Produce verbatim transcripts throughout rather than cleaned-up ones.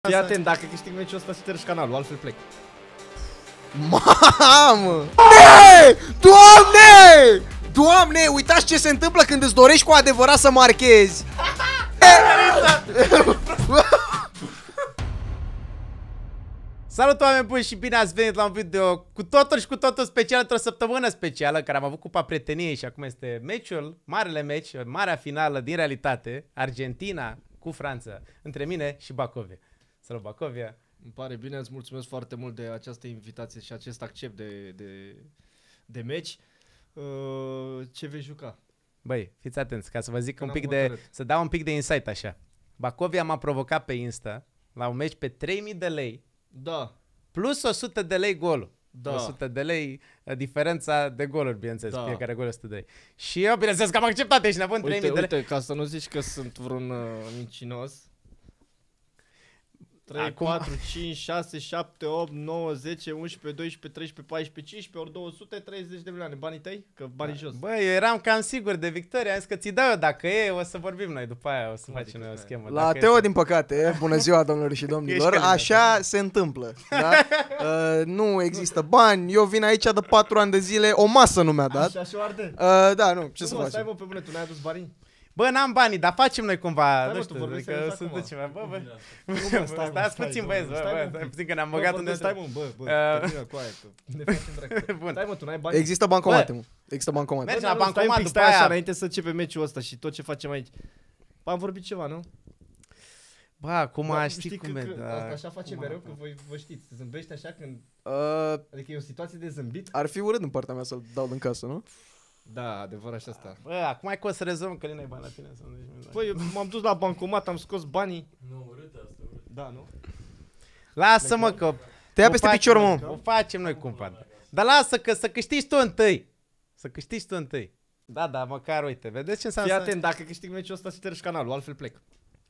Fii atent, dacă câștig meciul ăsta ștergi canalul, altfel plec. Mamă! Doamne! Doamne! Doamne, uitați ce se întâmplă când îți dorești cu adevărat să marchezi. Salut, oameni buni, și bine ați venit la un video cu totul și cu totul special, într-o săptămână specială care am avut Cupa Prieteniei și acum este meciul, marele meci, marea finală din realitate, Argentina cu Franța, între mine și Bacovia. Salut, Bacovia! Îmi pare bine, îți mulțumesc foarte mult de această invitație și acest accept de, de, de meci. Uh, ce vei juca? Băi, fiți atenți, ca să vă zic Că un pic n-am de, să dau un pic de insight așa. Bacovia m-a provocat pe Insta la un meci pe trei mii de lei. Da. Plus o sută de lei golul. Da. o sută de lei, diferența de goluri, bineînțeles, Da. Fiecare gol o sută de lei. Și eu, bineînțeles că am acceptat, ești nebun, trei mii Uite, de lei. uite, ca să nu zici că sunt vreun uh, mincinos. trei, Acum- patru, cinci, șase, șapte, opt, nouă, zece, unsprezece, doisprezece, treisprezece, paisprezece, cincisprezece ori două sute treizeci de milioane. Banii tăi? Că banii jos. Bă, eu eram cam sigur de victorie, am zis că ți dau eu, dacă e, o să vorbim noi după aia, o să Cum facem adică noi o după schemă. La dacă Teo, este- din păcate, bună ziua, domnilor și domnilor, Ești așa se întâmplă. Da? Uh, nu există bani, eu vin aici de patru ani de zile, o masă nu mi-a dat. Așa și o arde. Uh, da, nu, ce să Nu, stai facem? mă, pe bune, tu n-ai adus banii? Bă, n-am banii, dar facem noi cumva, mă, nu tu știu, vorbești adică serios să acum. ducem, bă, bă. Nu, mă, stai, mă, Stați stai, puțin, nu, băieți, bă, stai, mă, bă, stai un puțin că ne-am Bă, băgat vorbesc, unde stai mă, bă, bă, Uh, termină cu aia, că ne facem dracu. Bun. Stai mă, tu n-ai bani? Există bancomate, mă. Există bancomate. Mergi Bă, la dar nu, stai un bancomat pic, după stai așa, aia. înainte să începe meciul ăsta și tot ce facem aici. Am vorbit ceva, nu? Bă, acum Da, știi cum că, e, că da. asta așa face mereu, că voi vă știți. Zâmbești așa când... Uh, Adică e o situație de zâmbit? ar fi urât din partea mea să-l dau din casă, nu? Da, adevărat și asta. Bă, acum ai că o să rezolvăm că nu ai bani la tine sau nu. Păi, eu m-am dus la bancomat, am scos banii. Nu, urât asta, urât. Da, nu? Lasă-mă că Te ia o peste facem picior, noi, mă. O facem noi cumva. Dar lasă că să câștigi tu întâi. Să câștigi tu întâi. Da, da, măcar uite, vedeți ce înseamnă? Fii să- atent, dacă câștig meciul ăsta, ștergi canalul, altfel plec.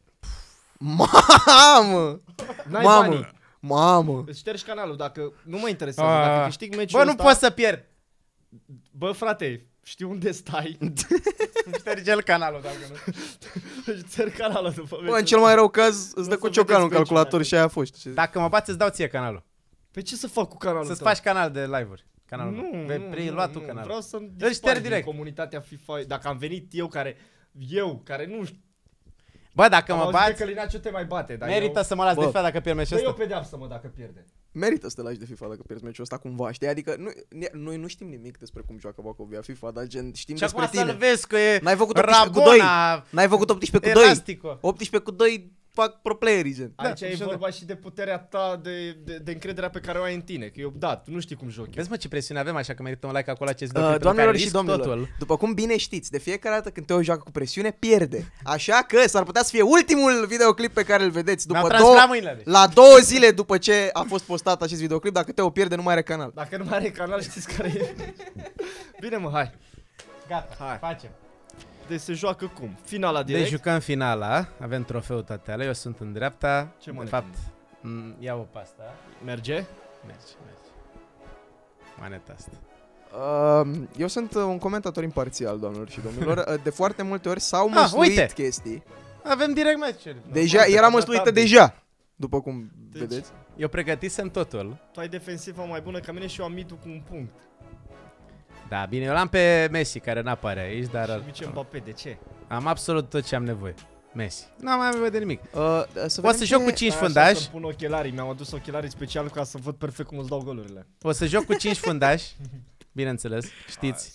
Mamă! N-ai Mamă! banii. Mamă! Îți ștergi canalul, dacă nu mă interesează, Ah. dacă câștig meciul Bă, nu ăsta... poți să pierd. Bă, frate, știu unde stai. Șterge el canalul dacă nu. Își țări canalul după Bă, meciul în cel mai rău caz îți să dă cu vedeți ciocanul în meciul calculator dacă- și aia a fost. Dacă mă bați, îți dau ție canalul. Pe ce să fac cu canalul Să-ți tău? faci canal de live-uri. Canalul Nu, meu. Vei nu, prelua nu, tu nu. canalul. Vreau să-mi Îl șterg dispar din direct. comunitatea FIFA. Dacă am venit eu care... Eu, care nu știu... Bă, dacă Am mă auzit că bați, Călinaciu te mai bate, dar merită eu... să mă las de Bă. fiat dacă pierd meciul Dă-i o ăsta. pedeapsă, mă, dacă pierde. Merită să te lași de FIFA dacă pierzi meciul ăsta cumva, știi? Adică nu, ne- noi nu știm nimic despre cum joacă Bacovia FIFA, dar gen știm Și despre acum să-l tine. vezi că e N-ai făcut optsprezece cu doi. Rabona, N-ai făcut optsprezece cu doi. Elastico. optsprezece cu doi fac pro playerii, gen. Aici Da, e și vorba și de puterea ta, de, de, de încrederea pe care o ai în tine. Că eu, da, tu nu știi cum joc eu. Vezi mă ce presiune avem, așa că merită un like acolo acest video. Uh, pentru doamnelor care și risc domnilor, totul. după cum bine știți, de fiecare dată când Teo joacă cu presiune, pierde. Așa că s-ar putea să fie ultimul videoclip pe care îl vedeți Mi-am după transpirat două, mâinile. deci. la două zile după ce a fost postat acest videoclip. Dacă Teo pierde, nu mai are canal. Dacă nu mai are canal, știți care e? Bine, mă, hai. Gata, Hai. facem. Deci se joacă cum? Finala Deci direct? jucăm finala, avem trofeul toate alea, eu sunt în dreapta. Ce de mă fapt, m, iau-o pe asta. Merge? Merge, merge. Maneta asta. Uh, eu sunt uh, un comentator imparțial, doamnelor și domnilor. Uh, De foarte multe ori s-au Ah, măsluit uite! chestii. Avem direct meciuri. Deja, Foarte era măsluită adaptabil. deja. După cum Deci- vedeți. Eu pregătisem totul. Tu ai defensiva mai bună ca mine și eu am mitul cu un punct. Da, bine, eu l-am pe Messi, care n-apare aici, Și dar Mice Mbappé, de ce? am absolut tot ce am nevoie. Messi. Nu am mai nevoie de nimic. Uh, să Poți vedem să joc ce- cu cinci Stai așa fundași. să-mi pun ochelarii, mi-am adus ochelarii special ca să văd perfect cum îți dau golurile. O să joc cu cinci fundași. Bineînțeles, știți.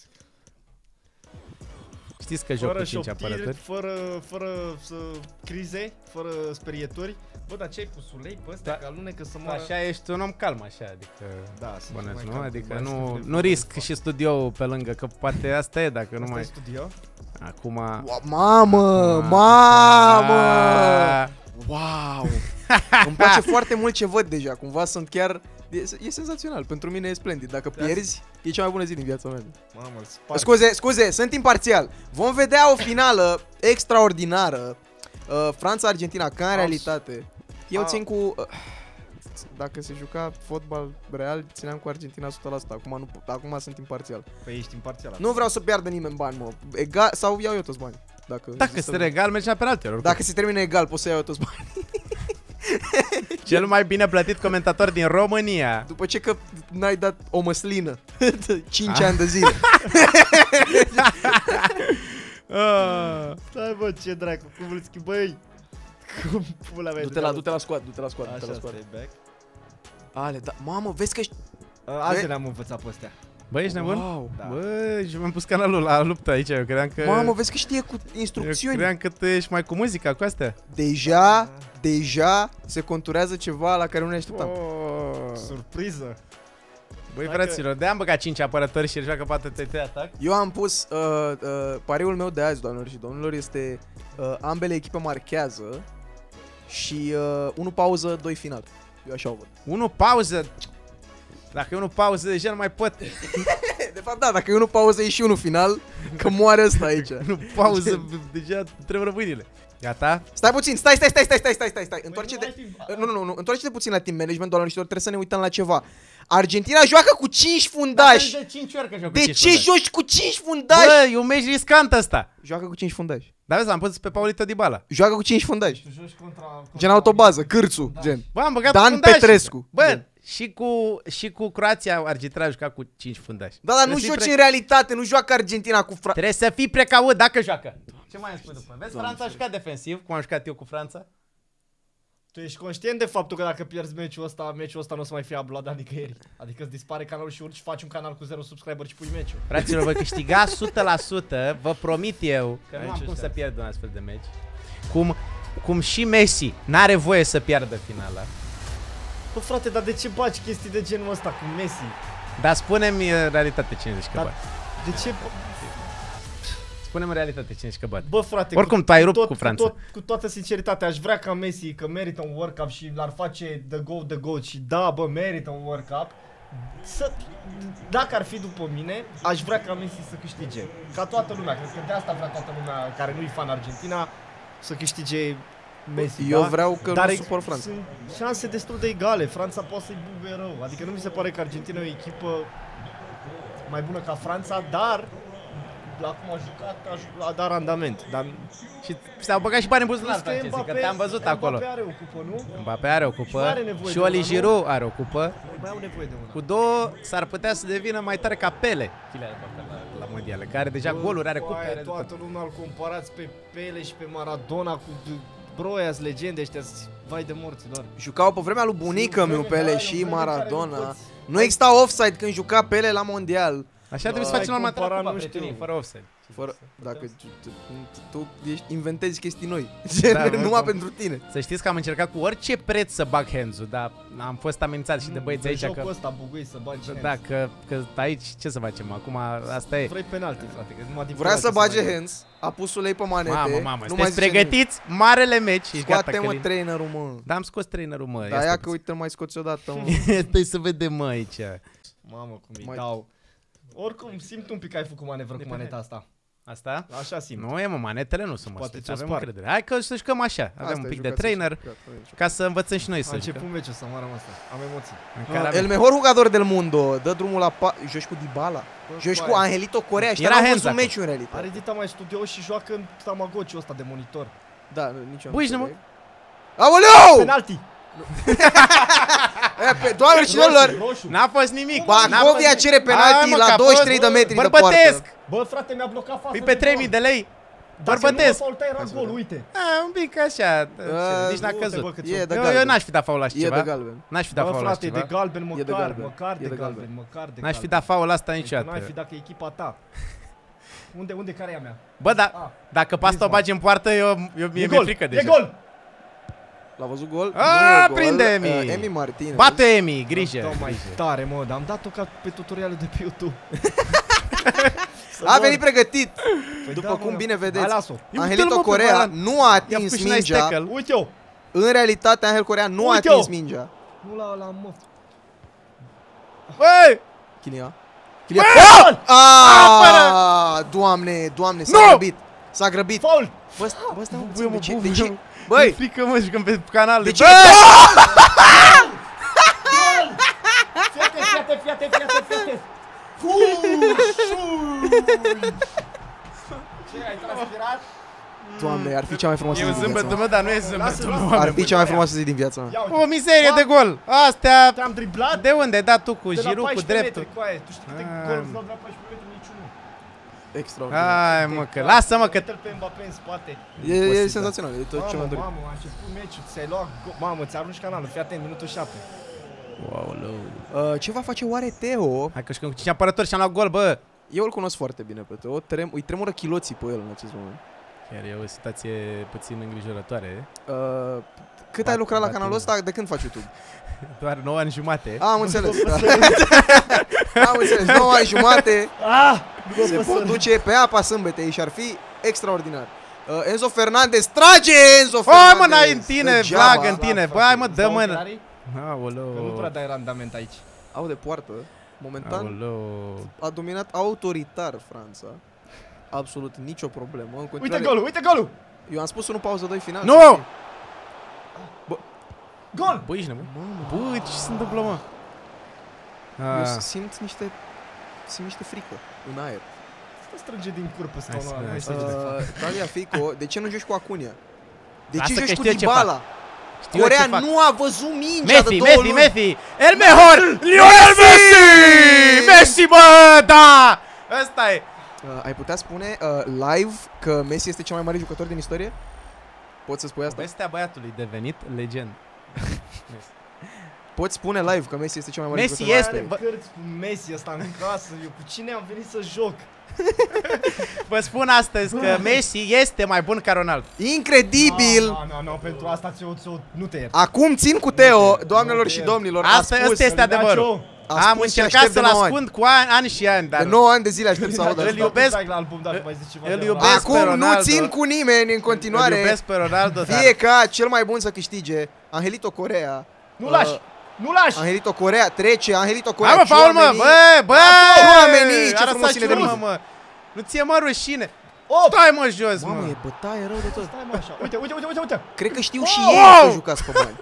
Știți că joc Fără cu cinci șoptiri, apărători. fără, fără să, crize, fără sperieturi. Bă, dar ce ai pus ulei pe ăstea, Da. că alunecă să moară? Așa ești un om calm, așa, adică... Da, sunt Bănesc, mai nu? calm, Adică mai nu, sunt de nu risc fapt. și studioul pe lângă, că poate asta e, dacă nu Asta e mai... studio? Acum... Ua, Mamă, mamă! Ah. Wow! Îmi place foarte mult ce văd deja. Cumva sunt chiar... E, e senzațional. Pentru mine e splendid. Dacă pierzi, e cea mai bună zi din viața mea. Mamă, îl sparg. Scuze, scuze, sunt imparțial. Vom vedea o finală extraordinară. Uh, Franța-Argentina, ca în Aus. realitate. Eu Au. țin cu... Uh, dacă se juca fotbal real, țineam cu Argentina o sută la sută. Acum, nu, acum sunt imparțial. Păi ești imparțial. Nu vreau să piardă nimeni bani, mă. Egal, sau iau eu toți banii. Dacă Dacă există- este regal, mergi la penalti, oricum. Dacă se termină egal, poți să iau eu toți banii. Cel mai bine plătit comentator din România. După ce că n-ai dat o măslină cinci ani de zile. Ah. Stai bă, ce dracu, cum îl schimbi, băi? Cum pula mea? Du-te la, du-te la squad, du-te la squad, du-te Așa, la squad. stai back. Ale, da, mamă, vezi că ești... Azi le-am învățat pe astea. Bă, ești nebun? Wow. Da. Bă, și mi-am pus canalul la luptă aici, eu credeam că... Mamă, vezi că știe cu eu instrucțiuni. credeam că tu ești mai cu muzica, cu astea. Deja, deja se conturează ceva la care nu ne așteptam. Oh. Surpriză. Băi, Dacă- fraților, de-am băgat cinci apărători și el joacă patru T T atac. Eu am pus, uh, uh, pariul meu de azi, doamnelor și domnilor, este uh, ambele echipe marchează și uh, unu pauză, doi final. Eu așa o văd. Unu pauză. Dacă e unu pauză, deja nu mai pot. De fapt, da, dacă e unu pauză, e și unul final, că moare ăsta aici. Nu pauză, deja trebuie mâinile. Gata? Stai puțin, stai, stai, stai, stai, stai, stai, stai, stai. Întoarce-te. Nu, nu, nu, nu, întoarce-te puțin la team management, doamnelor și domnilor, trebuie să ne uităm la ceva. Argentina joacă cu cinci fundași. De cinci ori că joc cu De cinci ce fundași. joci cu cinci fundași? Bă, e un meci riscant ăsta. Joacă cu cinci fundași. Dar vezi, am pus pe Paulito Dybala. Joacă cu cinci fundași. Tu joci contra... contra Gen autobază, cârțu, gen. Bă, am băgat Dan fundași. Petrescu. Bă, Gen. și cu, și cu Croația, Argentina a jucat cu cinci fundași. Da, dar nu Trebuie să fii joci pre- în realitate, nu joacă Argentina cu Fra... Trebuie să fii precaut dacă joacă. Ce mai îmi spui după? Vezi, Franța a jucat defensiv, cum am jucat eu cu Franța. Tu ești conștient de faptul că dacă pierzi meciul ăsta, meciul ăsta nu o să mai fie uploadat nicăieri. Adică îți dispare canalul și urci, faci un canal cu zero subscriber și pui meciul. Fraților, voi câștiga o sută la sută, vă promit eu, că nu Aici am cum ăștia. să pierd un astfel de meci. Cum, cum și Messi n-are voie să piardă finala. Bă frate, dar de ce bagi chestii de genul ăsta cu Messi? Dar spune-mi în realitate cine zici că Dar bate. de ce... Spune-mi în realitate cine zici că bate. Bă frate, Oricum, cu, tu ai cu rupt tot, cu Franța. Cu, tot, cu toată sinceritatea, aș vrea ca Messi, că merită un World Cup și l-ar face the goat, the goat și da, bă, merită un World Cup. Să, dacă ar fi după mine, aș vrea ca Messi să câștige. Ca toată lumea, cred că de asta vrea toată lumea care nu-i fan Argentina să câștige Messi. Eu da? vreau că Dar nu ex- suport Franța. sunt șanse destul de egale. Franța poate să-i bubuie rău. Adică nu mi se pare că Argentina e o echipă mai bună ca Franța, dar la cum a jucat, a, jucat, a dat randament. Dar Și s-au băgat și bani în buzunar, plus că francezii, că Mbappé- te-am văzut acolo. Mbappé are o cupă, nu? Mbappé are o Și mai cupă are nevoie și de Oli una, nu? Giroud are o cupă. Mai au nevoie de una. Cu două s-ar putea să devină mai tare ca Pele, Kylian Mbappé la, la mondiale, care are deja goluri, are cupe, Băi, are de tot. toată lumea îl comparați pe Pele și pe Maradona cu bro, aia legende ăștia, vai de morților. Jucau pe vremea lui bunica Sunt meu vreme, Pele da, și e o vreme care nu Maradona. poți- Nu exista offside când juca Pele la mondial. Așa trebuie să Ai facem normal comparat, cupa, nu știu. prietenii, fără offside. Fără, dacă tu, tu, tu ești, inventezi chestii noi. Da, Da, mă, numai cum- pentru tine. Să știți că am încercat cu orice preț să bag hands-ul, dar am fost amenințat și de băieți aici jocul că... ăsta bugui să bagi hands. Da, că, că aici ce să facem? Acum asta e. Vrei penalti, frate, că numai din Vrea să penalti se bage mai hands, a pus ulei pe manete. Mamă, mamă, nu mai sunteți zice pregătiți? Marele meci și nimic. gata, Scoate-mă Călin. trainerul, mă. Da, am scos trainerul, mă. Da, ia că uite, mai scoți odată, mă. Stai să vedem, mă, aici. Mamă, cum îi Mai- dau. Oricum, simt un pic că ai făcut manevră De cu pe maneta asta. Asta? Așa simt. Nu e, mă, manetele nu sunt, mă. Poate Poate ți-o avem sparg. încredere. Hai că să jucăm așa. Avem Asta un e, pic de jucați trainer așa, jucați, jucați. ca să învățăm și noi A să început jucăm. meciul să moară asta. Am emoții. În Ah, care El avem- mejor jugador del mundo. Dă drumul la pa... Joci cu Dybala. Joci cu aia. Angelito Corea. Și Era n-am hands văzut acolo. meciul în Are realitate. dita mai studio și joacă în Tamagotchi-ul ăsta de monitor. Da, nici eu Băi, ești nu nebun? înțeleg. Aoleu! Penalti! E, pe, doamnelor și domnilor, roșu. N-a fost nimic. Bacovia cere penalti la douăzeci și trei de metri de Bărbătesc! poartă. Bă, frate, mi-a blocat fața. Păi pe trei mii de lei. Bărbătesc! Dacă nu mă faulta, era gol, uite. A, un pic așa, nici n-a du-te, bă, căzut. că E de Eu, eu galben. n-aș fi dat faul la așa E de ceva. galben. N-aș fi dat Bă, faul la așa frate, de ceva. galben, E de măcar, galben. măcar E de de galben, galben. măcar de N-aș fi galben. dat faul ăsta Deci Nu ai fi niciodată. dacă e echipa ta. Unde, unde, care e a mea? Bă, da, Ah, dacă pe asta o bagi în poartă, eu, eu mie E mi-e gol, frică e deja. gol! L-a văzut gol? A, Nu e gol. prinde Emi. Uh, Emi Martinez. Bate Emi, grijă. Dau mai tare, mă, dar am dat-o ca pe tutorialul de pe YouTube. Să A mor. venit pregătit. Păi După da, cum mă. bine Hai, vedeți, las-o. Ia Angelito uite-l, mă, pe Corea Valan. nu a I-a atins făcut și nice mingea. tackle. Uite-o! În realitate, Angel Corea nu a Uite-o! atins mingea. Nu la la mă. Băi! Chilia. Chilia. Gol! Ah! Doamne, doamne, s-a Nu! grăbit. S-a grăbit. Faul! Bă, sta- bă, stai Bubuie, puțin, mă, de ce? bubuie, De ce? mă. Băi, Mi-e frică, mă, jucăm pe canal. de ce? Fiate, fiate, fiate, fiate, fiate! Ce, ai transpirat? Doamne, ar fi cea mai frumoasă E zi un din zâmbetul viața meu, dar nu e zâmbetul meu. Ar fi cea mai frumoasă zi din viața mea. Ia uite. O mizerie de gol! Astea... Te-am driblat De unde ai dat tu cu de la Giroud, cu paisprezece dreptul? metri, coaie. Tu știi câte Ah, goluri mă. dau de la paisprezece metri? Niciunul. Extraordinar. Hai mă, că lasă-mă că... Uite-l pe Mbappé în spate. E, e Imposibil. senzațional, e tot ce Mamă, m-am dorit. mamă, a început meciul, ți-ai luat go- Mamă, ți-arunci canalul, fii atent, minutul șapte. Wow, Uh, ce va face oare Teo? hai că știu cu cinci apărători și-am luat gol, bă! Eu îl cunosc foarte bine pe Teo, Trem, îi tremură chiloții pe el în acest moment. Chiar e o situație puțin îngrijorătoare. Uh, cât Bat- ai lucrat la bat- canalul ăsta? De când faci YouTube? Doar nouă ani jumate. Ah, am înțeles. Da. Am înțeles, nouă ani jumate. Ah! Se pot duce pe apa sâmbetei și ar fi extraordinar. Uh, Enzo Fernandez, trage Enzo Hai Fernandez! mă, n-ai în tine, Degeaba. Vlag în tine. Bă, hai mă, dă mână. Că nu Aoleu. prea dai randament aici. Au de poartă. Momentan Aoleu. a dominat autoritar Franța. Absolut nicio problemă. În Uite continuare, golul, uite golul! Eu am spus unu pauză doi final. Nu! Gol! Bă, ești nebun? Mamă. Bă, ce se întâmplă, mă? Eu Ah. simt niște simt niște frică în aer. Stă strânge din cur pe Hai să scaunul ăla, vedem, hai să hai să vedem. Uh, Talia Fico, de ce nu joci cu Acunia? De Lasă ce că joci cu știu eu ce Dybala? Știu eu Corea ce fac. nu a văzut mingea de Messi, două Messi, luni. Messi! El mejor! Lionel Messi! Messi, bă, da! Ăsta e. Uh, ai putea spune uh, live că Messi este cel mai mare jucător din istorie? Poți să spui asta? Povestea băiatului devenit legend. Poți spune live că Messi este cel mai mare Messi jucător? este, Are bă. cărți cu Messi ăsta în casă, eu cu cine am venit să joc? Vă spun astăzi că Messi este mai bun ca Ronaldo. Incredibil! Nu, nu, nu, pentru asta ți-o, ți-o, nu te iert. Acum țin cu Teo, Nu, doamnelor nu, și nu. domnilor. A Asta, spus, ăsta este adevărul. a Am spus și încercat aștept de să-l nouă ani. ascund cu ani, ani și ani, De dar nouă ani de zile aștept să aud Îl asta. iubesc. La album, dacă mai zici ceva Îl de iubesc. ăla. pe Acum nu Ronaldo. țin cu nimeni în îl continuare. iubesc pe Ronaldo, dar Fie ca cel mai bun să câștige. Angelito Corea. Nu lași! Uh, Nu lași! Angelito Corea trece, Angelito Corea. hai mă, faul mă, Tchouaméni. bă, bă! Tchouaméni, ce Arăta frumos ține de ciurmă, mine. mă. Nu ție mă rușine. Oh! Stai mă jos, Mamă, mă. e bătaie rău de tot. Stai mă așa, uite, uite, uite, uite, uite! Cred că știu și Oh! ei că jucați pe bani.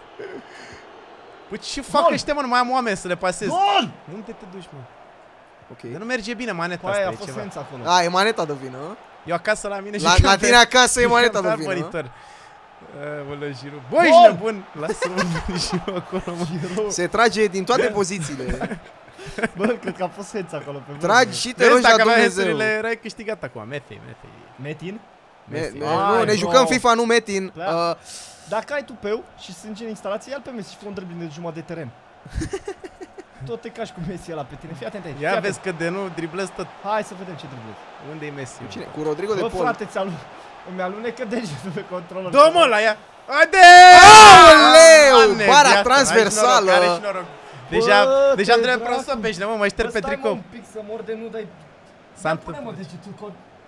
Bă, ce fac Gol! ăștia, mă? Nu mai am oameni să le pasez. Gol! Unde te duci, mă? Dar Ok. nu merge bine maneta Cu aia asta, a e fost ceva. sența acolo. A, e maneta de vină. Eu acasă la mine La, jucam la pe- tine acasă e jucam maneta pe de alt vină. monitor. Aoleu, Giroud. Bă, ești Gol! nebun. Lasă-mă și eu acolo, mă. Se trage din toate pozițiile. Bă, cred că a fost sența acolo pe vreme. Tragi și te Vezi, rogi la dacă aveai Dumnezeu. hensurile, erai câștigat acum. Methi, Methi. Metin? Me, Messi. me, Ai, nu, ne bro. jucăm FIFA, nu Metin. Da. Uh, Dacă ai tupeu și sânge în instalație, ia-l pe Messi și fă un dribbling de jumătate de teren. Tot te cași cu Messi ăla pe tine. Fii atent aici. Ia fii vezi atent. că de nu driblezi tot. Hai să vedem ce driblezi. Unde e Messi? cine? Cu Rodrigo de Bă, Paul. frate, ți-a lu- îmi alunecă degetul pe controller. Dă mă la ea! Haide! Aoleu, Doamne, bara viața, transversală. Are și noroc, are și noroc. Deja, Bă, deja am te drept dracu. prosop pe cineva, mă, mă șterg Bă, pe stai, mă, tricou. un pic să mor de nu dai... S-a Ia pune, mă, întâmplat. degetul cu...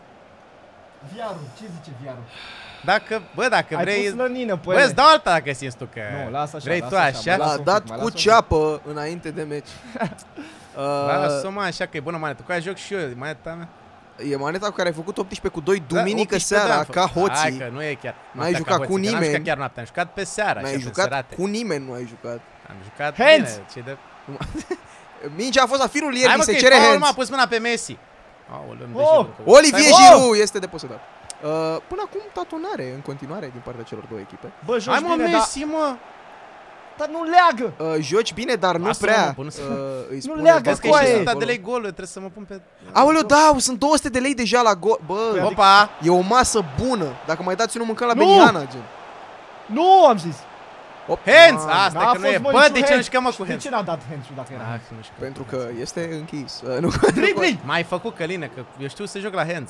Viarul, ce zice viarul? Dacă, bă, dacă Ai vrei... pus lănină pe Bă, ele. îți dau alta dacă simți tu că Nu, lasă așa, vrei lasă tu așa, așa. mă, lasă L-a un dat pic, mai cu lasă un pic. ceapă înainte de meci. Lasă-o, Uh, mă, așa că e bună maneta. Cu aia joc și eu, maneta mea. e maneta cu care ai făcut optsprezece cu doi duminică optsprezece seara, de-am ca făcut. Hai hoții. că nu e chiar. N-ai noaptea jucat ca cu hoții, că N-am nimeni. jucat chiar noaptea, am jucat pe seara, N-ai așa, pe jucat serate. cu nimeni, nu ai jucat. Am jucat Hands! bine, ce de... Mingea a fost la firul Hai ierbii, mă, se că cere e foul, hands. m-a pus mâna pe Messi. Aoleu, îmi Oh! deși încă. Olivier Stai, bă! Giroud este deposedat. Uh, până acum tatonare în continuare din partea celor două echipe. Bă, joci Hai mă, bine, dar, Messi, mă! dar nu leagă! Uh, joci bine, dar nu Lasă-mă, prea. mă, până să- Uh, îi spune leagă, Vezi că e Bascoaie și coaie. suta de acolo. lei golul, trebuie să mă pun pe... Aoleu, da, sunt două sute de lei deja la gol. Bă, Opa! e o masă bună. Dacă mai dați unul mâncăm la Nu! Beniana, gen. Nu, am zis! Op, Hands! mamă. Asta N-a că nu fost, e. mă, Bă, niciun de ce nu hands. jucăm mă cu De hands? ce n-a dat hands dacă era? Ah, nu știu. Pentru că este închis. Uh, nu, Dribbling! M-ai făcut căline, că eu știu să joc la hands.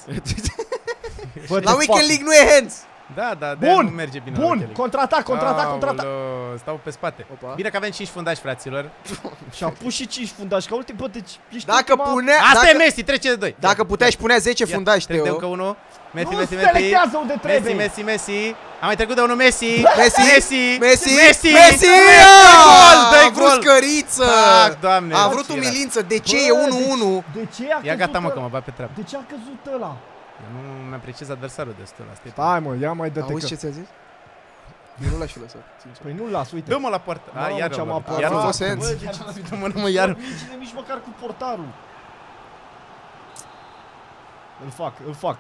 Bă, La te Weekend fac. League nu e hands. Da, da, de Bun! nu merge bine la Bun! Weekend League. Contraatac, contraatac, contraatac! Aoleu, stau pe spate. Opa. Bine că avem cinci fundași, fraților. Și-a pus și cinci fundași, ca ultim, bă, deci ești Dacă ultima... punea, Asta dacă, e Messi, trece de doi. dacă puteai și punea zece fundași, Trec de Teo. încă unul. Messi, Nu Messi, se Messi. selectează unde Messi, trebuie! Messi, Messi. Am mai trecut de unul Messi. Messi, Messi. Messi, Messi. Messi! Gol, A dă-i vrut gol. scăriță. Fac, Doamne. A vrut ce era. umilință. De ce Bă, e unu unu? De ce a căzut Ia gata, mă, că ăla? mă bat pe treabă. De ce a căzut ăla? Eu nu mi-apreciez adversarul destul. Asta e. Stai, mă, ia mai dă-te Auzi că... ce ți-a zis? Eu nu l-aș fi lăsat, sincer. Păi nu-l las, uite. Dă-mă la poartă. A, Mamă, iar ce-am am apărat. Iar Ar fi am fost hands. Bă, de ce Dă mână, mă, iar. Nu minge nici măcar cu portarul. Îl fac, îl fac.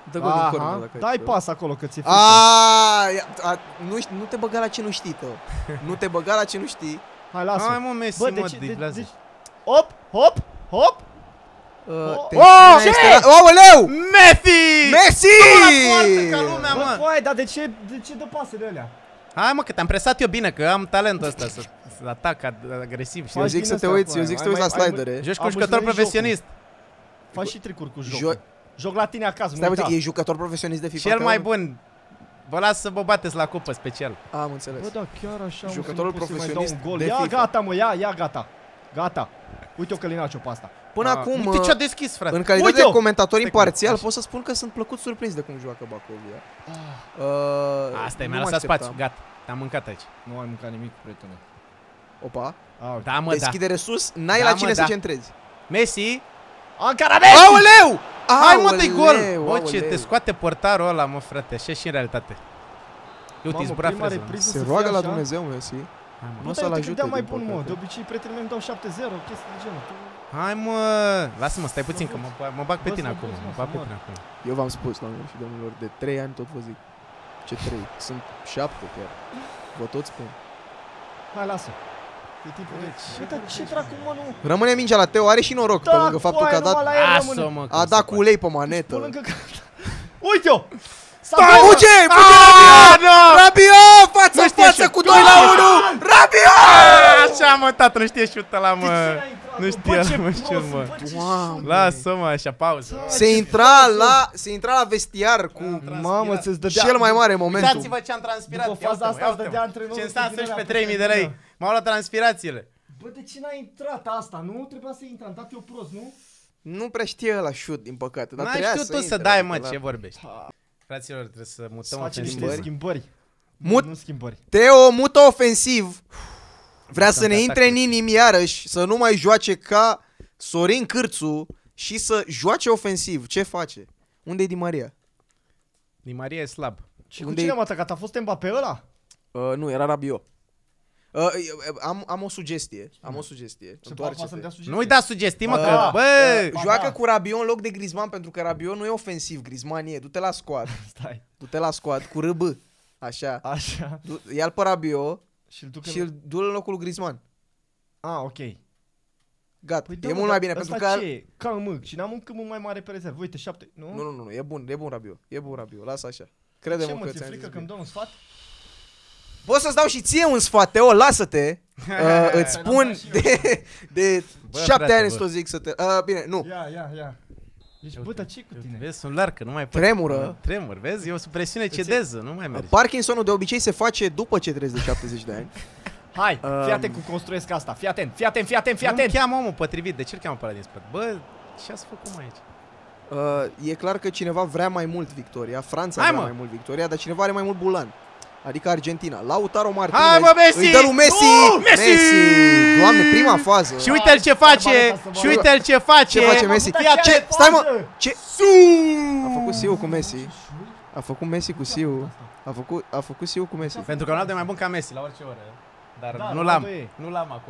Dă gol din Aha, corner dacă dai ai. pas acolo că ți-e frică. Aaaa, a, nu, știi- nu te băga la ce nu știi, tău. Nu te băga la ce nu știi. Hai, lasă. Hai mă, Messi, Bă, mă, deci, de, driblează. deci, hop, hop, hop. Uh, Oh, tensiunea ce? este la... Aoleu! Messi! Messi! Du la poartă ca lumea, Bă, mă! foaie, dar de ce, de ce dă pasele alea? Hai mă, că te-am presat eu bine, că am talentul ăsta să, să atac ad- agresiv. Eu Faci zic din să te astea, uiți, eu foaie. zic să te Ai uiți la mai- ai slidere. Joci cu Am un jucător înțeles profesionist. Faci și tricuri cu Jo- jocul. Joc la tine acasă, nu Stai uita. puțin, e jucător profesionist de FIFA. Cel pe mai om? bun. Vă las să vă bateți la cupă special. Am înțeles. Bă, da, chiar așa, mă, Jucătorul să nu pot să-i mai profesionist dau un gol. de Ia, FIFA. gata, mă, ia, ia, gata. Gata. Uite-o Călinaciu pe asta. Până Ah, acum, Uite ce-a uh, deschis, frate. în calitate de Uite-o! comentator Stai imparțial, cum- pot să spun că sunt plăcut surprins de cum joacă Bacovia. Ah, Uh, Asta e, nu mi-a mă lăsat așteptam. spațiu. Gata, te-am mâncat aici. nu ai mâncat nimic, prietene. Opa. Ah, Da, mă, da. Deschidere sus, n-ai Da, la mă, cine să da. centrezi. Messi. Ankara Messi! Aoleu! Hai mă, de gol! Aoleu, Bă, ce aoleu. te scoate portarul ăla, mă, frate. Așa și în realitate. Eu te Mamă, zbura prima freză. repriză Se să roagă fie la așa. Dumnezeu, Messi. Hai, mă. Nu Nu o să-l să-l ajute, credeam mai din bun, mă. păcate. De obicei prietenii mei îmi dau șapte zero, chestii de genul. Tu... Hai, mă. Lasă-mă, stai puțin, că mă, mă bag pe Bă, tine să acum. vezi, mă, Mă să bag pe mor. tine acum. Eu v-am spus, doamnelor și domnilor, de trei ani tot vă zic. Ce trei? Sunt șapte chiar. Vă tot spun. Hai, lasă. E timpul de... Uite, ce dracu, mă, nu... Rămâne mingea la Teo, are și noroc pe lângă faptul că a dat, Lasă-o, mă. a dat cu ulei pe manetă. Pe lângă că... Uite-o! Stai, fuge! Fuge Rabiot! Rabiot! Față Nu în știe față șut. cu doi la unu! Rabiot! Așa, mă, tată, nu știe șută la, mă. Nu știa, știa, mă, știu, mă. Doamne! Lasă, mă, așa, pauză. Se intra la, se intra la vestiar cu Mamă, ți-ți dădea... cel mai mare momentul. Uitați-vă ce am transpirat. După Ia faza uite-mă, asta ia îți dădea uite-mă. antrenorul Ce înseamnă cu să-și pe vinerea trei mii de lei? peste M-au luat transpirațiile. Bă, de ce n-ai intrat asta, nu? Trebuia să intre, am dat eu prost, nu? Nu prea știe la șut, din păcate. Dar N-ai trebuia știut tu să intre, dai, adică, mă, da. ce vorbești. Fraților, trebuie să Să mutăm face niște ofensiv. schimbări. Mut- Nu schimbări. Teo mută ofensiv. Vrea să Mutăm ne pe intre în atac. inimi iarăși, să nu mai joace ca Sorin Cârțu și să joace ofensiv. Ce face? Unde e Di Maria? Di Maria e slab. Și cu Unde cine e- am atacat? A fost Mbappé ăla? Uh, nu, era Rabiot. Uh, uh, am, am o sugestie. Am o sugestie. Se poate Întoarce-te. să-mi dea sugestii? Nu-i da sugestii, mă, Ba că, da. bă, Ba Joacă da. cu Rabiot în loc de Griezmann, pentru că Rabiot nu e ofensiv. Griezmann e. Du-te la squad. Stai. Du-te la squad cu R B. Așa. Așa. Du- Ia-l pe Rabiot Și îl duc și în... îl du în locul lui Griezmann. Ah, ok. Gata. Păi e mult mai bine, pentru că... ce e? Ca în mâc. Și n-am un câmp mai mare pe rezervă. Uite, șapte. Nu? Nu, nu, nu, nu, e bun, e bun Rabiot. E bun Rabiot, lasă așa. Ce Crede-mă mă, că ți-e ți-am frică zis că îmi bine. dau un sfat? Pot să-ți dau și ție un sfat, Teo, lasă-te. Uh, îți spun de, de Bă, șapte frate, ani bă. să o zic să te... Uh, bine, nu. Ia, ia, ia. Deci, bă, dar ce cu tine? Vezi, sunt larg, că nu mai pot. Tremură. Tremur, vezi? E o supresiune Îți e- cedeză, nu mai merge. Parkinsonul de obicei se face după ce treci de șaptezeci de ani. Hai, fii Um, atent cum construiesc asta. Fii atent, fii atent, fii atent, fii Nu-mi atent. cheamă omul potrivit, de ce îl cheamă pe ăla din spate? Bă, ce ați făcut mai aici? Uh, e clar că cineva vrea mai mult victoria, Franța Hai, vrea mă. mai mult victoria, dar cineva are mai mult bulan. Adică Argentina. Lautaro Martinez Hai, mă, Messi! îi dă lui Messi! Nu! Messi! Messi! Doamne, prima fază. Și uite-l ce face! Bareta să Și mă- uite-l ce face! Ce face Messi? Dar Ce? ce Stai mă! fază? Ce? A făcut Siu cu Messi. A făcut Messi cu Siu. A făcut, a făcut Siu cu Messi. Pentru că Ronaldo e mai bun ca Messi la orice oră. Dar Da, nu Ronaldo l-am. e. Nu l-am acum.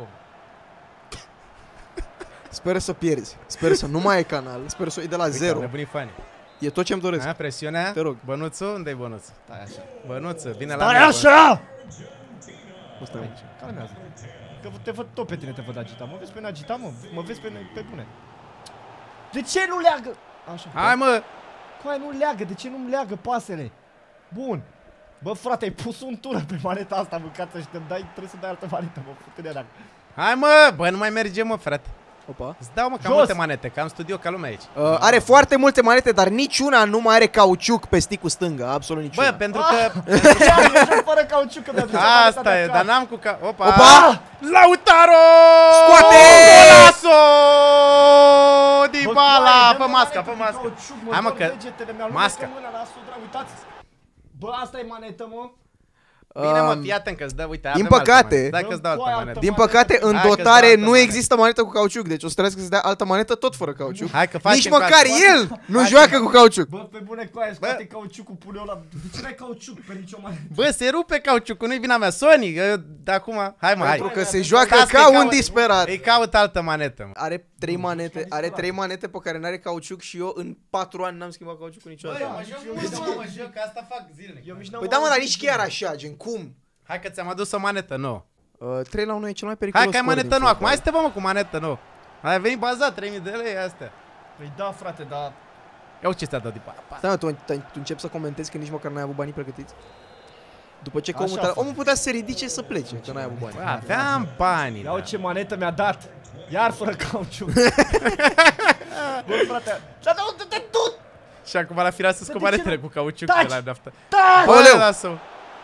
Sper să pierzi. Sper să nu mai ai canal. Sper să o iei de la Uite, zero. am nebunit fani. E tot ce-mi doresc. A, presiunea? Te rog. Bănuțul? Unde-i Bănuțul? Stai așa. Bănuță, vine la Stai mine. așa! O stai aici. Calmează. Că te văd, tot pe tine te văd agita. Mă vezi pe mine agita, mă? Mă vezi pe, pe bune. De ce nu leagă? Așa. Hai, mă! Coai, nu leagă, de ce nu-mi leagă pasele? Bun. Bă, frate, ai pus un tură pe maneta asta, mâncață, și te dai, trebuie să dai altă manetă, mă, fute-ne dacă. Hai, mă! Bă, nu mai merge, mă, frate. Opa. Îți dau, mă, cam Jos! multe manete, că am studio ca lumea aici. Uh, are foarte multe manete, dar niciuna nu mai are cauciuc pe sticul stânga. Absolut niciuna. Bă, pentru că... Eu joc fără cauciuc, că mi-a dus maneta Asta de e, acasă. dar n-am cu ca... Opa! Opa! Lautaro! Scoate! Golazo! Bă, Dybala! coaie, Fă dă-mi masca, manetă fă cu masca. cauciuc, mă, Hai, mă, doar că... degetele, mi-a luat masca. de mână, lasă-o, drag, uitați. Bă, asta e manetă, mă. Bine, mă, Um, fii atent că-ți dă, uite, din avem altă păcate- manetă. Dai că-ți dau altă Cu aia manetă. Din păcate, în Hai că-ți dau dotare altă nu manetă. există manetă cu cauciuc, deci o să trebuiască să-ți dea altă manetă tot fără cauciuc. Hai că facem Nici măcar cu- el nu joacă cu cauciuc. Bă, pe bune cu aia, scoate cauciucul, pune-o la... De ce n-ai cauciuc pe nicio manetă? Bă, se rupe cauciucul, nu-i vina mea. Sony, că de acum, hai mă, hai. Pentru că se joacă Stați că ca îi un caut- disperat. Îi caut altă manetă, mă. Are trei manete, are trei manete pe care n-are cauciuc și eu în patru ani n-am schimbat cauciucul niciodată. mă joc mult, mă, mă joc, că asta fac zilnic. Eu nici n-am Păi da, mă, dar auzit nici de- chiar așa, gen, cum? Hai că ți-am adus o manetă nouă. Uh, trei la unu e cel mai periculos. Hai că ai scor manetă din nouă acum, fotbal. hai să te bă, mă, cu manetă nouă. Ai venit bazat, trei mii de lei, astea. Păi da, frate, dar... Ia uite ce ți-a dat de pa. pa. Stai, mă, tu, tu, tu începi să comentezi că nici măcar n-ai avut banii pregătiți? După ce că Așa omul, tale, fac. omul putea să se ridice să plece, că n-ai avut bani. Bă, aveam banii. Ia da. ce manetă mi-a dat. Iar fără cauciuc. Bă, frate, dar de unde te duci? Și acum la firea să scop de ce manetele nu- cu cauciuc Taci! de la dreapta. Da! Bă, Aoleu! lasă-o.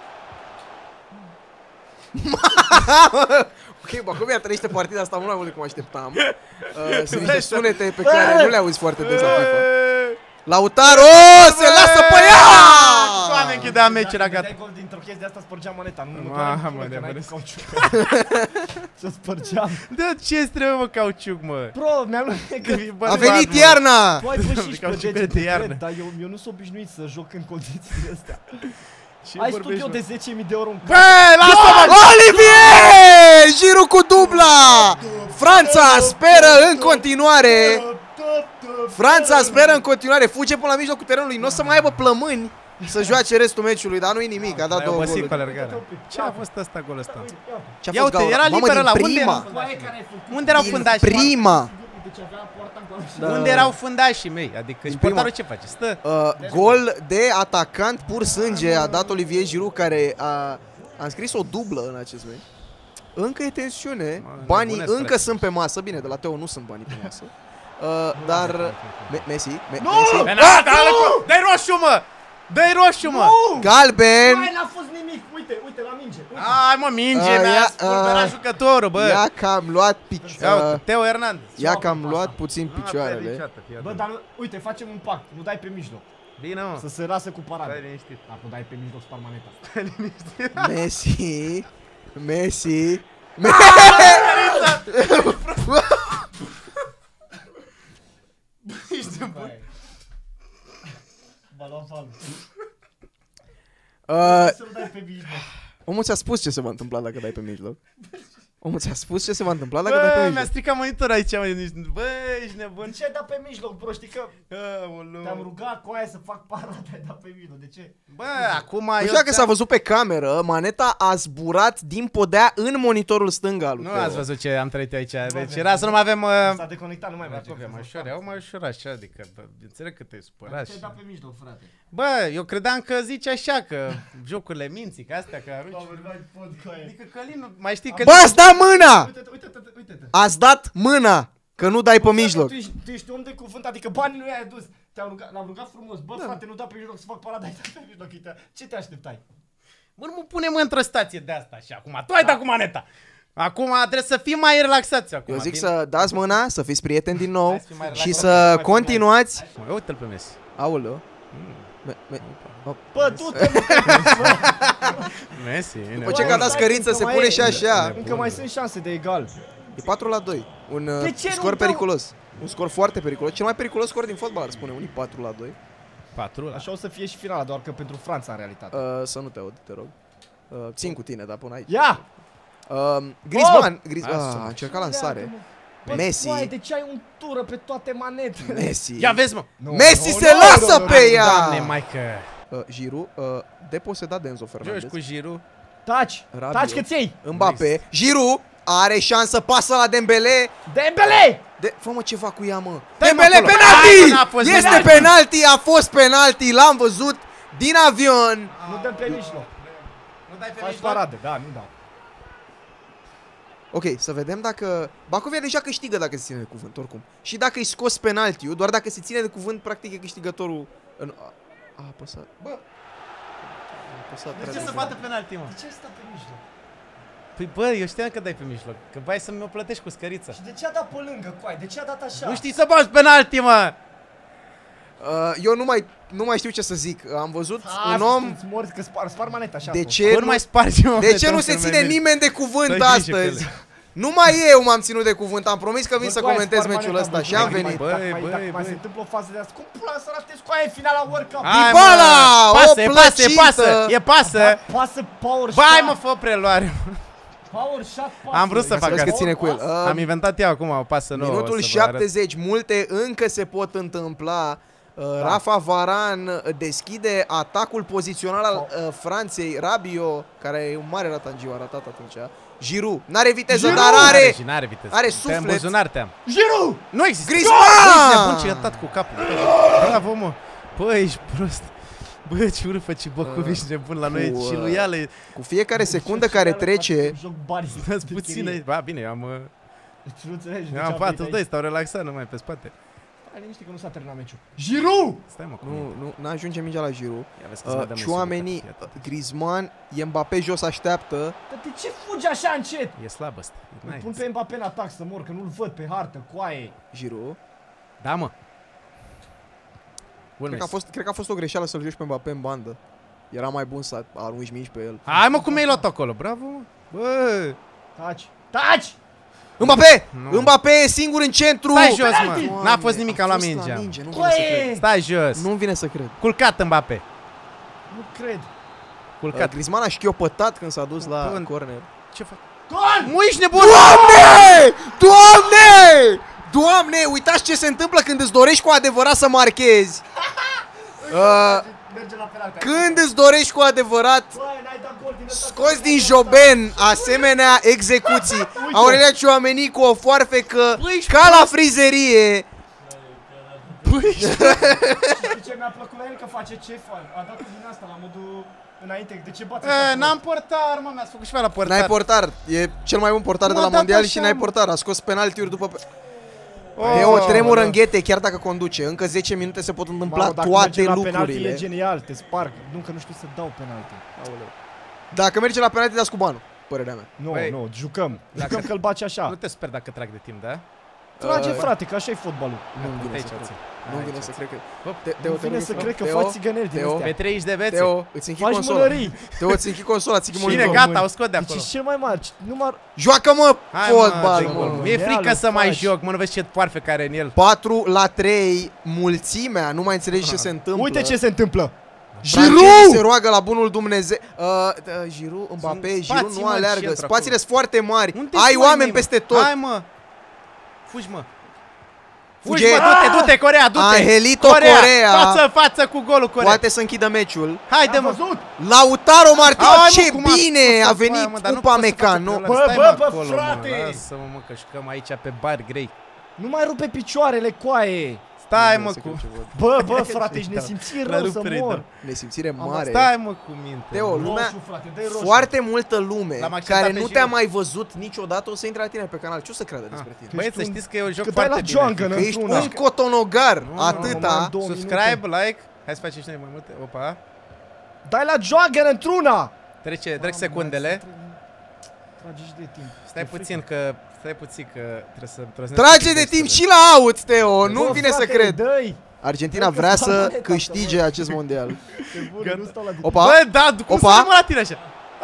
Ok, bă, acum ea trăiește partida asta mult mai mult decât mă așteptam. Uh, sunt niște sunete pe care nu le auzi foarte des la FIFA. Lautaro se lasă pe ea! Doamne, închidea meciul, era Dacă gata. dai gol dintr-o chestie de asta, spărgeam moneta. Nu, nu, Mamă, nu, de că n-ai vedeți. cauciuc. Să spărgeam. De ce îți trebuie, mă, cauciuc, mă? Bro, mi-am luat că... Bă, A venit mă. iarna! Tu ai pășit pe Cauciuc degete, de iarnă. cred, dar eu, eu nu sunt obișnuit să joc în condițiile astea. Ce Ai vorbești, studio mă? de zece mii de euro în Bă, lasă-mă! Olivier! Giru cu dubla! Franța speră în continuare. Franța speră în continuare. Fuge până la mijlocul terenului. Nu o să mai aibă plămâni să joace restul meciului, dar nu-i nimic. A dat Ai două obosit goluri. cu alergarea. Ce a fost ăsta golul ăsta? Ce-a Ia fost uite, gaura? era Mamă, liberă din la unde prima. Unde erau Din fundașii? prima. Deci avea poarta în Da. Unde erau fundașii mei? Adică și prima. portarul ce face? Stă? Uh, gol de atacant pur sânge a dat Olivier Giroud, care a, a înscris o dublă în acest meci. Încă e tensiune, Mă, banii nebunesc, încă frate. sunt pe masă. Bine, de la Teo nu sunt banii pe masă. Uh, dar Me- Messi, Me- Nu! Messi, Penal, dai roșu, mă! Dai roșu, mă! galben. Mai n-a fost nimic. Uite, uite la minge. Uite. Ai, mă, minge, Ah, mi-a ia, spulberat ah. jucătorul, bă! Ia că am luat Ia picioarele. uite, Teo Hernandez. Ia că am luat puțin Ah, picioarele. delicată, fii Bă, atent. dar nu, uite, facem un pact. Nu dai pe mijloc. Bine, mă. Să se lasă cu Stai parade. liniștit. Dacă dai pe mijloc, spar maneta. Messi, Messi. Balon fal. Uh, Să nu dai pe mijloc. omul ți-a spus ce se va întâmpla dacă dai pe mijloc. Omul ți-a spus ce se va întâmpla dacă dai pe Bă, mi-a mijloc. stricat monitorul aici, mă, nici- bă, ești nebun. De ce ai dat pe mijloc, bro? Știi că Aoleu. te-am rugat cu aia să fac parade, ai dat pe mijloc. De ce? Bă, acum Nu eu știu dacă s-a ți-am- văzut pe cameră, maneta a zburat din podea în monitorul stâng al lui Nu Teo. ați văzut ce am trăit aici, deci mi-a- era să nu mai avem... Uh... S-a deconectat, nu mai merge. Merge mai ușor, iau mai ușor așa, adică, bă, înțeleg că te-ai supărat Dar și... ce-ai dat pe mijloc, frate? Bă, eu credeam că zici așa, că jocurile minții, că astea, că arunci... Adică Călin, nu- mai știi că... Bă, ați dat mâna! Uite-te, uite-te, uite-te. Ați dat mâna! Că nu dai pe mijloc. Tu ești, tu ești om de cuvânt, adică banii nu i-ai adus. Te-am rugat, l-am rugat frumos. Bă, Da. frate, nu da pe mijloc să fac parada, ai dat pe mijloc. Uite. Ce te așteptai? Bă, nu mă punem într-o stație de asta și acum, tu ai dat cu maneta. Acum trebuie să fim mai relaxați acum. Eu zic bine? să dați mâna, să fiți prieteni din nou Hai să fim mai și relaxați. să Hai, continuați. Mă, uite-l pe Messi. Aoleu. Me- me- oh. Bă, du-te, mă, Messi, După ce că a dat scăriță, se pune și așa. încă mai sunt șanse de egal. E patru la doi. Un uh, De ce nu scor dau? periculos. Un scor foarte periculos. Cel mai periculos scor din fotbal, ar spune unii, patru la doi. patru la... Așa o să fie și finala, doar că pentru Franța în realitate. Uh, să nu te aud, te rog. Uh, țin cu tine, dar până aici. Ia! Uh, Griezmann, Griez... Asta, ah, mă. a încercat lansare. Bă, Messi. Coaie, de ce ai un tură pe toate manetele? Messi. Ia vezi, mă! Nu, Messi nu, se nu, lasă nu, nu, pe nu. ea. Doamne, maică! Uh, Giroud, uh, deposedat de Enzo Joci Fernandez. cu Giroud. Taci! Rabiot. Taci că-ți iei! Mbappé. Giroud are șansă, pasă la Dembele. Dembele! De... Fă-mă ceva cu ea, mă. Dai, mă, Dembele, acolo. Hai, penalti! mă, n-a fost Este penalti. penalti, a fost penalti, l-am văzut din avion. Nu dăm pe mijloc. Nu dai pe Faci mijloc? parade, da, nu dau. Ok, să vedem dacă... Bacovia deja câștigă dacă se ține de cuvânt, oricum. Și dacă îi scos penaltiul, doar dacă se ține de cuvânt, practic e câștigătorul în... A, a apăsat. Bă, A apăsat de prea ce să devreme. bată penalti, mă? De ce ai stat pe mijloc? Păi bă, eu știam că dai pe mijloc, că vai să mi-o plătești cu scărița. Și de ce a dat pe lângă, coai? De ce a dat așa? Nu știi să bagi penalti, mă! Uh, eu nu mai, nu mai știu ce să zic. Am văzut Ah, un om... îți mori că spar, spar maneta așa. De tot. ce, Ori nu, mai spargi, mă, de ce nu tot se să ține mai nimeni de cuvânt Stai grijă astăzi? cu Numai eu m-am ținut de cuvânt. Am promis că vin Bă, să cu aia comentez spar meciul maneta, ăsta bă, și am mai- venit. Băi, Mai, mai, băi, dacă mai băi. se întâmplă o fază de asta, cum pula să ratezi cu aia în finala World Cup? Hai, mă, Dybala! pasă, O e pasă, e pasă, plăcintă! e pasă. Pasă, power shot. Vai, mă, fă preluare. Power shot, pasă. Am vrut să fac Vezi că asta. ține cu el. Uh, Am inventat eu acum o pasă nouă. Minutul o să vă arăt. șaptezeci, multe încă se pot întâmpla. Uh, Rafa Varane deschide atacul pozițional al uh, Franței. Rabiot, care e un mare ratangiu, a ratat atunci. Giroud, n-are viteză, Giroud! dar N-are are... și n-are viteză. are Te-am suflet. în buzunar te-am. Giroud! Nu există. Griezmann! Bun, ce i-a dat cu capul. Bravo, mă. Bă, ești prost. Bă, ce urât ce Băcov, ești nebun la noi. cu, Și lui Ială e... Cu fiecare secundă care trece... Joc bani. Stați puțin. Ba, bine, eu am... uh, Deci nu înțelegi. Eu am patru doi, stau relaxat numai pe spate. Stai liniște că nu s-a terminat meciul. Giroud! Stai, mă, cu Nu, mine. nu, n-ajunge mingea la Giroud. Ia vezi că să mai Uh, dăm noi Tchouaméni, sub atac. Ia, Griezmann, e Mbappé jos, așteaptă. Dar de ce fugi așa încet? E slab ăsta. Îl N-ai. pun pe Mbappé în atac să mor, că nu-l văd pe hartă, coaie. Giroud. Da, mă. Bun, Cred că, a fost, cred că a fost o greșeală să-l joci pe Mbappé în bandă. Era mai bun să arunci mingi pe el. Hai, mă, cum mi-ai luat acolo? Bravo, mă. Bă. Taci! Taci! Mbappé! Nu. Mbappé e singur în centru! Stai jos, penalti! mă. N-a fost nimic, am luat fost la mingea. minge, nu vine să cred. Coaie! Stai jos. Nu vine să cred. Culcat Mbappé. Nu cred. Uh, Culcat. Griezmann a șchiopătat când s-a dus la Bun. corner. Ce fac? Gol! Mă, ești nebun? Doamne! Doamne! Doamne, uitați ce se întâmplă când îți dorești cu adevărat să marchezi. Uh, Merge la penalti. când îți dorești cu adevărat, Băi, n-ai dat gol din ăsta. scoți din joben asemenea execuții. Aurelia Tchouaméni cu o foarfecă Băi, ești ca la frizerie. Știi ce mi-a plăcut la el? Că face ce fac. A dat din asta la modul înainte. De ce bați E, așa? n-am portar, mă, mi-ați făcut și la portar. N-ai portar, e cel mai bun portar Nu de a la dat mondial așa, și n-ai mă. portar. A scos penaltiuri după... Oh, E o tremură da. în ghete, chiar dacă conduce. Încă zece minute se pot întâmpla Mamă, dacă toate merge la penalti lucrurile. e genial, te sparg. Nu, că nu știu să dau penalti. Aoleu. Dacă merge la penalti, dați cu banul, părerea mea. Nu, Băi, nu, jucăm. dacă- Jucăm că-l baci Nu așa. te sper dacă trag de timp, da? Trage, Uh, frate, că așa e fotbalul. Nu-mi vine Aici să cred. țin. Nu-mi Aici vine să țin. cred că... Hop. Te- Nu Teo, te vine rog să frumos. cred că Teo, faci țigăneri din Teo, Pe astea. treizeci de vețe. Teo, îți închid Faci consola. mânării. Teo, îți închid consola, ți-i Bine, monitor. gata, o scot de Deci acolo. e cel mai mare. Număr... Joacă-mă Hai, mă, fotbal, dă-i gol. mă. Mi-e frică Reală să mai faci. joc, mă, nu vezi ce poarfe care are în el. patru la trei, mulțimea, nu mai înțelegi ce se întâmplă. Uite ce se întâmplă. Francezii Giroud! se roagă la bunul Dumnezeu. Uh, uh, Giroud, Mbappé, Sunt Giroud spații, nu mă, în aleargă. centru Spațiile acolo. sunt foarte mari. Unde Ai sunt, mă, oameni mă? peste tot. Hai, mă. Fugi, mă. Fugi, Fuge. mă, du-te, du-te, Corea, du-te. Angelito Corea. Față, față cu golul Corea. Poate să închidă meciul. Haide, Am mă. văzut! Lautaro Martino, Hai, mă, ce cum a bine scos-o a pe venit aia, mă, dar nu Upa pot să fac Mecano. pe ăla. Bă, Stai, bă, mă, bă, acolo, mă. frate! Lasă-mă, mă, că jucăm aici pe bari grei. Nu mai rupe picioarele, coaie! Stai, Nu mă, să cu... cred ce văd. Bă, bă, frate, ești nesimțit La rău să rupere, mor. da. Nesimțire Am- mare. Stai, mă, cu minte. Teo, lumea, Roșu, frate, dă-i roșu. foarte multă lume L-am acceptat care pe nu Giroud. te-a mai văzut niciodată o să intre la tine pe canal. Ce o să creadă despre tine? Băi, ești să un- știți că eu joc că dai foarte la bine. joangă, Că în ești într-una. un cotonogar, Nu, mai atâta. două Subscribe, like. Hai să facem și noi mai multe. Opa. Dai la joangă într-una! Trece, trec secundele. Trage și de timp. Stai puțin că... Stai puțin că trebuie să... trebuie să ne Trage facem de timp destul și la out, Teo. Nu Bă, vine să frate, cred. Dă-i! Argentina Hai că vrea stau să la neta, câștige mă. acest mondial. Te bun, Gata. nu stau la Opa. Bă, da, cum Opa. să mă la tine așa?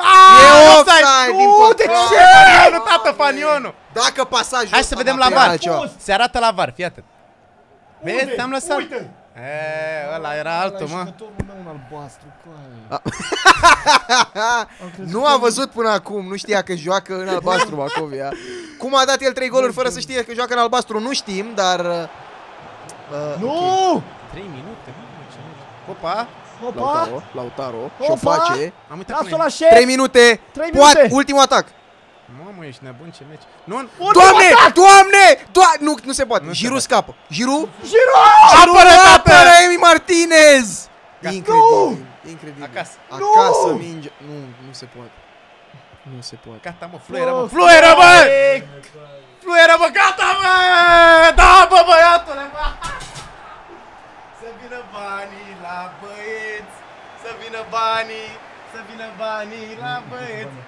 E Aaaa, offside, din Nu, de păcate. ce? Fanionu, tată, Fanionu! Dacă pasajul Hai să ăsta vedem va la fi var. altceva. Se arată la var, fii atent. Unde? Vezi, te-am lăsat. Uite! E, ăla era altul, Ăla e mă. jucătorul meu în albastru, coaie. Am crezut Nu că- a văzut până acum, nu știa că joacă în albastru Macovia. Cum a dat el trei goluri fără să știe că joacă în albastru, nu știm, dar... Uh, Nu! trei minute, mă, ce merge. Opa, Opa! Lautaro, Lautaro, și-o Opa! face. am uitat cum Lasă-o e. la șef! trei minute, Trei poate, minute! ultimul atac. Mamă, ești nebun, ce meci. Nu, Doamne, doamne, doamne, nu, nu se poate. Nu se Giroud poate. scapă. Giroud, Giroud! Giroud Apără, tată! apără Emi Martinez. Gata. Incredibil, incredibil. Acasă. Acasă minge. Nu, nu se poate. Nu se poate. Gata, mă, fluieră, mă, Bă, fluieră, bă! stai! Fluieră, bă, gata, bă! Da, bă, băiatule, bă! Să vină banii la băieți, să vină banii, să vină banii la băieți.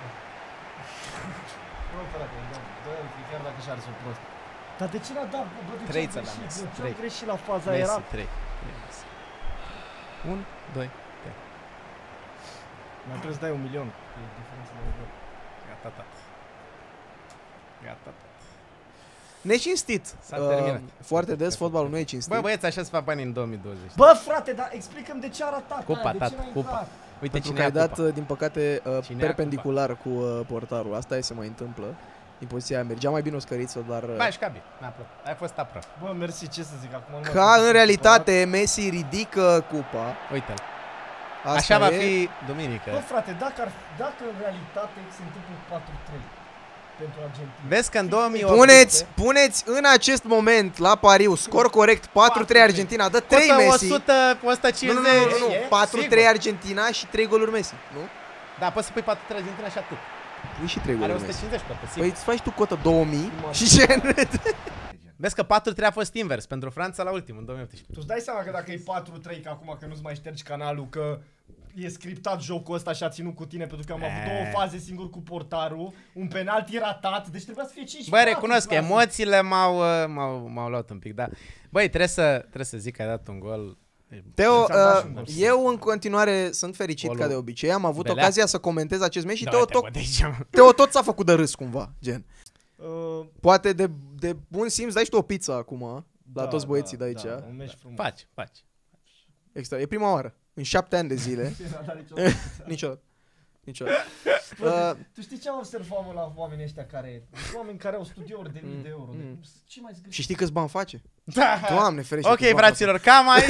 Nu, frate, dă-l, chiar dacă și-ar sunt prost. Dar de ce n-a dat? Bă, de ce Trei am ți-a dat greșit? Messi, Bă, ce trei. am greșit la faza? Messi, Era trei. unu, doi, trei. Mai trebuie să dai un milion. E diferența de gol. Gata, tata. Gata, tata. Necinstit. S-a terminat. Foarte des fotbalul nu e cinstit. Bă, băieți, așa se fac bani în două mii douăzeci. Bă, frate, dar explicăm de ce a ratat Cupa, aia, de ce tată, n-a cupa. intrat. Uite Pentru cine că a ai dat, cupa. din păcate, uh, Cine ia perpendicular cu uh, portarul. Asta e se mai întâmplă. Din poziția aia mergea mai bine o scăriță, dar... uh, Ba, ești cabil. N-a plăcut. Ai fost aproape. Bă, mersi, ce să zic acum. nu mă Ca pot în să realitate, Messi ridică cupa. Uite-l. Asta Așa va e. fi supărat. duminică. Bă, frate, dacă, ar, dacă în realitate se întâmplă patru trei pentru Argentina. Vezi că în două mii opt Puneți, puneți în acest moment la pariu scor corect patru trei Argentina, dă trei cotă Messi. o sută, o sută Nu, cincizeci. nu, nu, nu, E? patru trei Sigur. Argentina și trei goluri Messi, nu? Da, poți să pui patru trei Argentina și atât. Pui și trei Are goluri o sută Messi. cincizeci cotă, sigur. Păi îți faci tu cotă două mii Mă. și ce? Vezi că patru trei a fost invers pentru Franța la ultimul, în două mii optsprezece. Tu îți dai seama că dacă e patru trei, că acum că nu-ți mai ștergi canalul, că e scriptat jocul ăsta și a ținut cu tine pentru că am avut E. două faze singur cu portarul, un penalti ratat, deci trebuia să fie cinci Băi, recunosc că emoțiile m-au, uh, m-au, m-au luat un pic, da. Băi, trebuie să, trebuie să zic că ai dat un gol. Teo, Ți-am dat și uh, un gol. eu în continuare sunt fericit Golul ca de obicei. Am avut Belea. ocazia să comentez acest meci și Da, Teo te tot, bă, de aici, mă. Teo tot s-a făcut de râs cumva, gen. Uh, Poate de, de bun simț dai și tu o pizza acum la da, toți băieții da, de aici. Da, un meci frumos. Faci, faci. Extra. E prima oară. În șapte ani de zile. Niciodată. Niciodată. Bă, Uh, tu știi ce am observat mă, la oamenii ăștia care, oameni care au studiouri de mii de euro, de, ce mai zgâși? și știi câți bani face? Da. Doamne ferește. Ok, câți bani fraților, cam aici.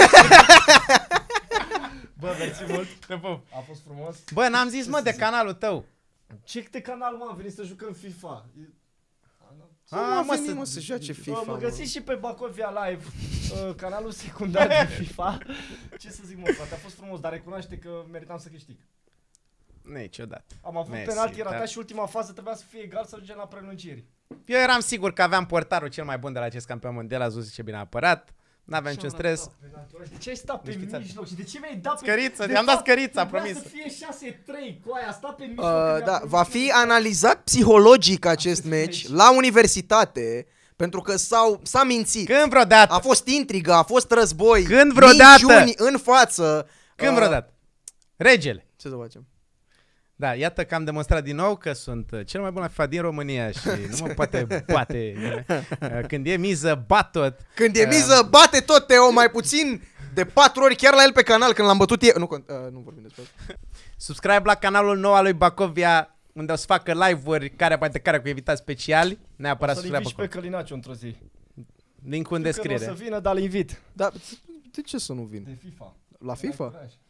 Bă, mersi mult, Te pup. a fost frumos. Bă, n-am zis, mă, să de zic? canalul tău. Ce de canal, mă, am venit să jucăm FIFA. E- face. Ah, mă, mă, să- să, mă, să joace FIFA. Bă, mă mă. găsiți și pe Bacovia Live, uh, canalul secundar de FIFA. Ce să zic, mă, frate, a fost frumos, dar recunoaște că meritam să câștig. Niciodată. Am avut Mersi, penalti ratat da. și ultima fază trebuia să fie egal să ajungem la prelungiri. Eu eram sigur că aveam portarul cel mai bun de la acest campion mondial, a zis ce bine a apărat. N-aveam niciun stres. De ce ai stat pe Deci, mijloc și de ce mi-ai dat pe... Scăriță, De i-am dat fapt, scărița, trebuia promis. să fie șase trei cu aia, a stat pe mijloc. Uh, când mi-a da, promis va că fi nu- analizat psihologic acest Acest meci meci. la universitate, pentru că s-au, s-a mințit. Când vreodată? A fost intrigă, a fost război, Când vreodată? minciuni în față. Când Uh, vreodată? Regele. Ce să facem? Da, iată că am demonstrat din nou că sunt uh, cel mai bun la FIFA din România și nu mă poate bate nimeni. Uh, Când e miză, bat tot. Când e Uh, miză, bate tot Teo, mai puțin de patru ori chiar la el pe canal, când l-am bătut eu. Nu, cont- uh, nu vorbim despre asta. Subscribe la canalul nou al lui Bacovia, unde o să facă live-uri care mai de care cu invitați speciali. Neapărat O să-l subscribe invit și pe acolo. Călinaciu într-o zi. Link-ul în Știu că nu o descriere. să vină, dar îl invit. Dar de ce să nu vin? De FIFA. La FIFA? Ai curaj.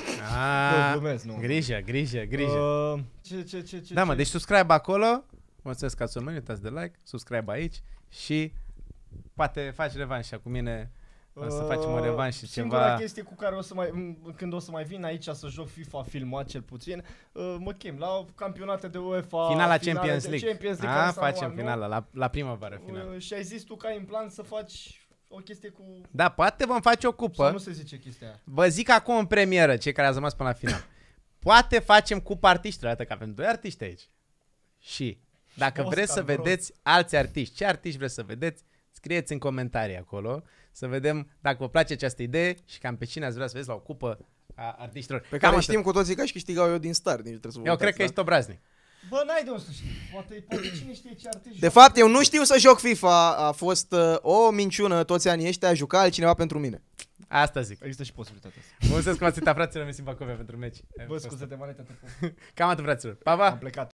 Ah, Nu, glumesc, nu. grijă, grijă, grijă. Uh, ce, ce, ce, ce, Da, mă, ce? deci subscribe acolo. Mulțumesc că ați urmărit, uitați de like, subscribe aici și poate faci revanșa cu mine. O să facem o revanșă și Singura ceva. chestie cu care o să mai, m- când o să mai vin aici să joc FIFA filmat cel puțin, uh, mă chem la campionate de UEFA, Finala finale Champions de League. Champions League A, care s-au facem luat, nu? finala, la, la primăvară finală. Uh, și ai zis tu că ai în plan să faci o chestie cu... Da, poate vom face o Sau cupă. nu se zice chestia aia. Vă zic acum în premieră, cei care ați rămas până la final. Poate facem cupă artiștilor, arată că avem doi artiști aici. Și dacă Oscar, vreți să vă rog. vedeți alți artiști, ce artiști vreți să vedeți, scrieți în comentarii acolo, să vedem dacă vă place această idee și cam pe cine ați vrea să vedeți la o cupă a artiștilor. Pe Cam care atât. știm cu toții că aș câștigau eu din start. Nici nu trebuie să vă Eu cred uitați, că da? ești obraznic. Bă, n-ai de unde să știi. Poate, poate cine știe ce artiști De joacă. fapt, eu nu știu să joc FIFA. A fost uh, o minciună toți anii ăștia, a jucat altcineva pentru mine. Asta zic. Există și posibilitatea asta. Mulțumesc că m-ați uitat, fraților, Messi Bacovia pentru meci. Bă, scuze-te, maneta, te pup. Cam atât, fraților. Pa, pa! Am plecat.